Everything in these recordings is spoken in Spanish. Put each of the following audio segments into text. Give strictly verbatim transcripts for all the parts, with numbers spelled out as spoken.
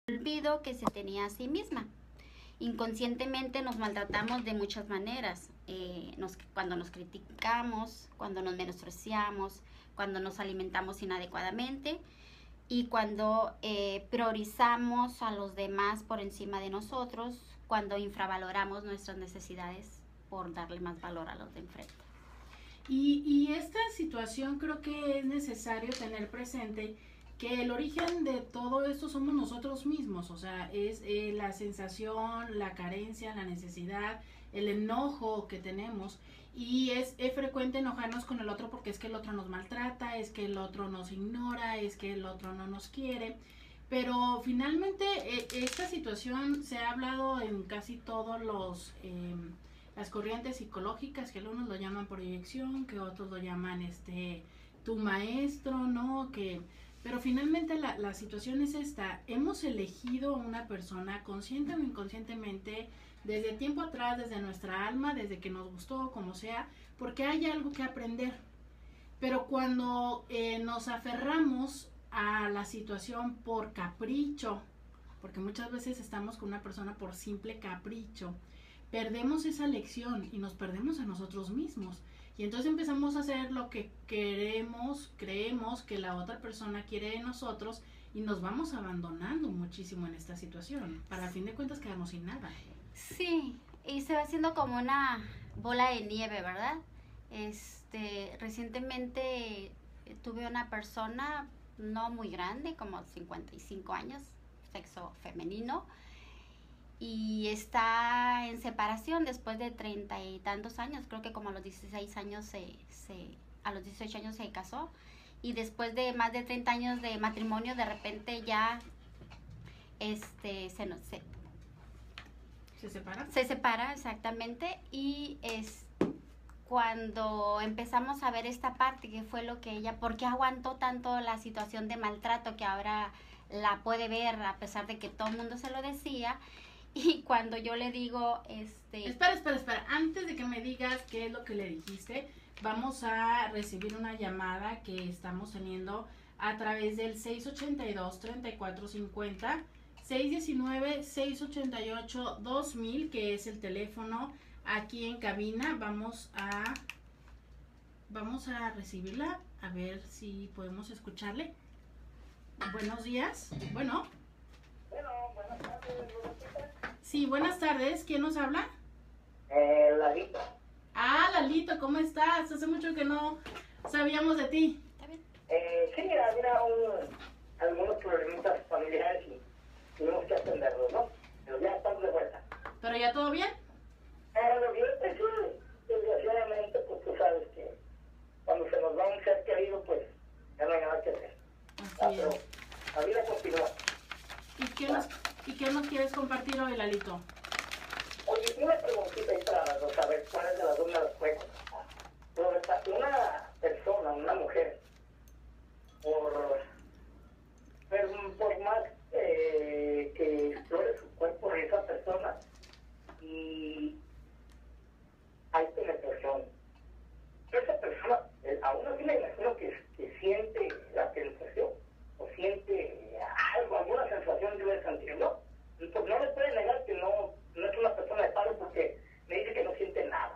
olvido que se tenía a sí misma. Inconscientemente nos maltratamos de muchas maneras, eh, nos, cuando nos criticamos, cuando nos menospreciamos, cuando nos alimentamos inadecuadamente y cuando eh, priorizamos a los demás por encima de nosotros, cuando infravaloramos nuestras necesidades por darle más valor a los de enfrente. Y, y esta situación creo que es necesario tener presente que el origen de todo esto somos nosotros mismos, o sea, es eh, la sensación, la carencia, la necesidad, el enojo que tenemos, y es, es frecuente enojarnos con el otro porque es que el otro nos maltrata, es que el otro nos ignora, es que el otro no nos quiere, pero finalmente eh, esta situación se ha hablado en casi todos los... Eh, las corrientes psicológicas, que algunos lo llaman proyección, que otros lo llaman este tu maestro, ¿no? Que pero finalmente la, la situación es esta: hemos elegido a una persona consciente o inconscientemente desde tiempo atrás, desde nuestra alma, desde que nos gustó, como sea, porque hay algo que aprender. Pero cuando eh, nos aferramos a la situación por capricho, porque muchas veces estamos con una persona por simple capricho, perdemos esa lección y nos perdemos a nosotros mismos. Y entonces empezamos a hacer lo que queremos, creemos que la otra persona quiere de nosotros y nos vamos abandonando muchísimo en esta situación. Para al fin de cuentas quedamos sin nada. Sí, y se va haciendo como una bola de nieve, ¿verdad? Este, recientemente tuve una persona no muy grande, como cincuenta y cinco años, sexo femenino, y está en separación después de treinta y tantos años, creo que como a los dieciséis años se, se, a los dieciocho años se casó, y después de más de treinta años de matrimonio, de repente ya este se nos se, ¿Se separa? Se separa, exactamente, y es cuando empezamos a ver esta parte, que fue lo que ella, ¿por qué aguantó tanto la situación de maltrato que ahora la puede ver a pesar de que todo el mundo se lo decía? Y cuando yo le digo, este... Espera, espera, espera. Antes de que me digas qué es lo que le dijiste, vamos a recibir una llamada que estamos teniendo a través del seis ochenta y dos, treinta y cuatro cincuenta, seis diecinueve, seis ochenta y ocho, dos mil, que es el teléfono aquí en cabina. Vamos a, vamos a recibirla, a ver si podemos escucharle. Buenos días. Bueno. Bueno, buenas tardes, Rosita. Sí, buenas tardes. ¿Quién nos habla? Eh, Lalito. Ah, Lalito, ¿cómo estás? Hace mucho que no sabíamos de ti. Eh, sí, mira, mira, un, algunos problemitas familiares y tenemos que atenderlos, ¿no? Pero ya estamos de vuelta. ¿Pero ya todo bien? Ah, lo bien, pues sí, desgraciadamente, pues tú sabes que cuando se nos va un ser querido, pues ya no hay nada que hacer. Así Ah, es. pero la vida continúa. ¿Y qué nos, y qué nos quieres compartir hoy, Lalito? Oye, una preguntita ahí para no saber cuál es de las dos me las puede contestar. Roberta, una persona, una mujer, por, por, por más eh, que explore su cuerpo de esa persona y hay penetración, esa persona, eh, aún así me imagino que, que siente la penetración o siente algo, alguna sensación debe sentir, ¿no? Pues no le puede negar que no, no es una persona de palo porque me dice que no siente nada.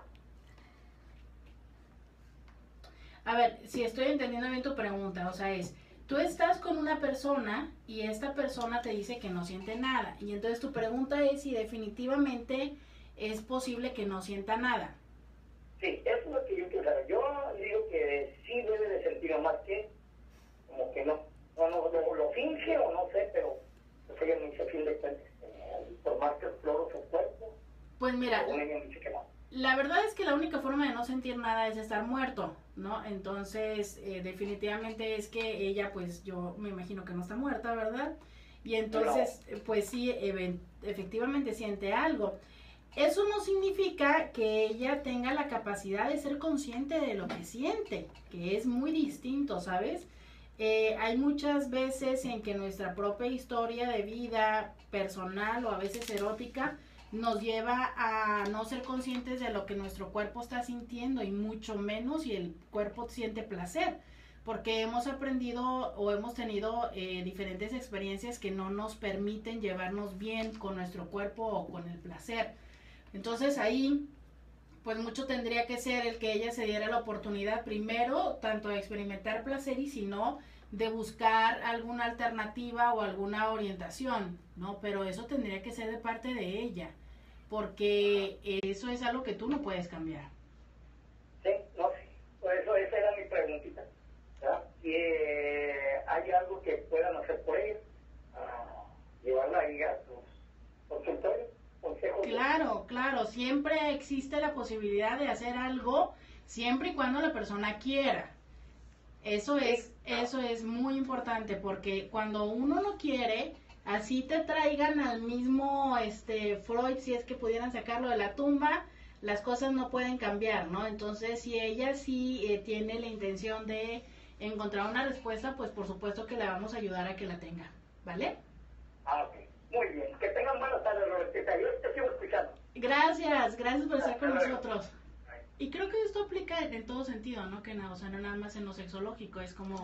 A ver, si estoy entendiendo bien tu pregunta, o sea, es, tú estás con una persona y esta persona te dice que no siente nada, y entonces tu pregunta es si definitivamente es posible que no sienta nada. Sí, eso es lo que yo quiero saber. Yo digo que sí debe de sentir, más que como que no. No, no, lo, lo finge o no sé, pero pues ella me dice a fin de cuentas, eh, por más que exploro su cuerpo, Pues mira, según ella me dice que no. la verdad es que la única forma de no sentir nada es estar muerto, ¿no? Entonces, eh, definitivamente es que ella, pues yo me imagino que no está muerta, ¿verdad? Y entonces, No. pues sí, even- efectivamente siente algo. Eso no significa que ella tenga la capacidad de ser consciente de lo que siente, que es muy distinto, ¿sabes? Eh, hay muchas veces en que nuestra propia historia de vida personal o a veces erótica nos lleva a no ser conscientes de lo que nuestro cuerpo está sintiendo y mucho menos si el cuerpo siente placer. porque hemos aprendido o hemos tenido eh, diferentes experiencias que no nos permiten llevarnos bien con nuestro cuerpo o con el placer. Entonces ahí pues mucho tendría que ser el que ella se diera la oportunidad primero, tanto de experimentar placer y si no, de buscar alguna alternativa o alguna orientación, ¿no? Pero eso tendría que ser de parte de ella, porque eso es algo que tú no puedes cambiar. Sí, no, sí. Por eso esa era mi preguntita. ¿Verdad? Si eh, hay algo que puedan hacer por ella, uh, llevarla ahí a sus consultorios. Claro, claro, siempre existe la posibilidad de hacer algo siempre y cuando la persona quiera. Eso es, eso es muy importante porque cuando uno no quiere, así te traigan al mismo este Freud, si es que pudieran sacarlo de la tumba, las cosas no pueden cambiar, ¿no? Entonces, si ella sí eh, tiene la intención de encontrar una respuesta, pues por supuesto que le vamos a ayudar a que la tenga, ¿vale? Ah, ok. Muy bien. Que tengan buenas tardes, Robertita. Yo te sigo escuchando. Gracias, gracias por estar con nosotros. Y creo que esto aplica en todo sentido, ¿no? Que no, o sea, no nada más en lo sexológico, es como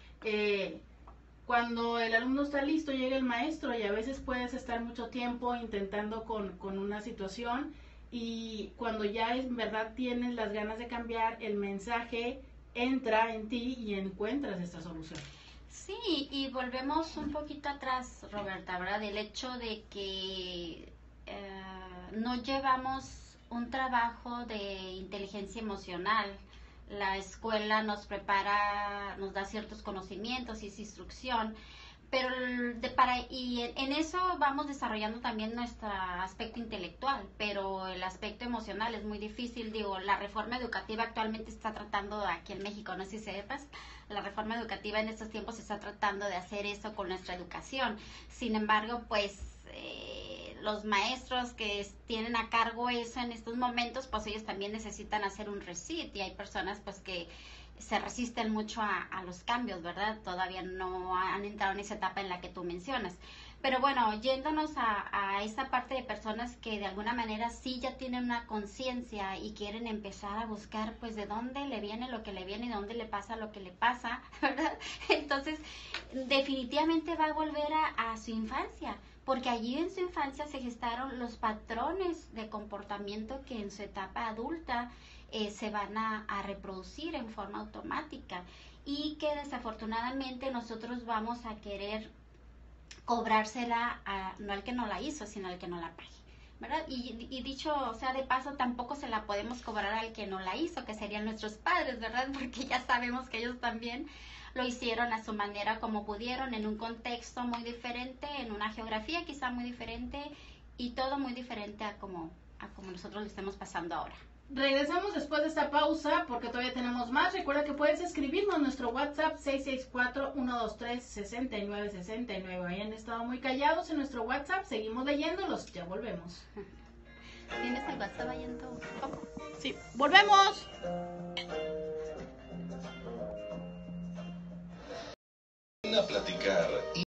eh, cuando el alumno está listo, llega el maestro y a veces puedes estar mucho tiempo intentando con, con una situación y cuando ya en verdad tienes las ganas de cambiar, el mensaje entra en ti y encuentras esta solución. Sí, y volvemos un poquito atrás, Roberta, ¿verdad? Del hecho de que eh, no llevamos un trabajo de inteligencia emocional. La escuela nos prepara, nos da ciertos conocimientos y es instrucción, pero de para y en, en eso vamos desarrollando también nuestro aspecto intelectual, pero el aspecto emocional es muy difícil. Digo, la reforma educativa actualmente está tratando, aquí en México, no sé si sepas, la reforma educativa en estos tiempos está tratando de hacer eso con nuestra educación. Sin embargo, pues eh, los maestros que tienen a cargo eso en estos momentos, pues ellos también necesitan hacer un reset y hay personas pues que se resisten mucho a, a los cambios, ¿verdad? Todavía no han entrado en esa etapa en la que tú mencionas. Pero bueno, yéndonos a, a esa parte de personas que de alguna manera sí ya tienen una conciencia y quieren empezar a buscar pues de dónde le viene lo que le viene y de dónde le pasa lo que le pasa, ¿verdad? Entonces, definitivamente va a volver a, a su infancia, porque allí en su infancia se gestaron los patrones de comportamiento que en su etapa adulta eh, se van a, a reproducir en forma automática y que desafortunadamente nosotros vamos a querer cobrársela a, no al que no la hizo, sino al que no la pague, ¿verdad? Y, y dicho, o sea, de paso, tampoco se la podemos cobrar al que no la hizo, que serían nuestros padres, ¿verdad? Porque ya sabemos que ellos también lo hicieron a su manera como pudieron, en un contexto muy diferente, en una geografía quizá muy diferente y todo muy diferente a como, a como nosotros lo estemos pasando ahora. Regresamos después de esta pausa porque todavía tenemos más. Recuerda que puedes escribirnos nuestro WhatsApp seis seis cuatro, uno dos tres, seis nueve seis nueve. Ahí han estado muy callados en nuestro WhatsApp. Seguimos leyéndolos. Ya volvemos. ¿Tienes el WhatsApp ahí en tu foco? Sí, volvemos. Ven a platicar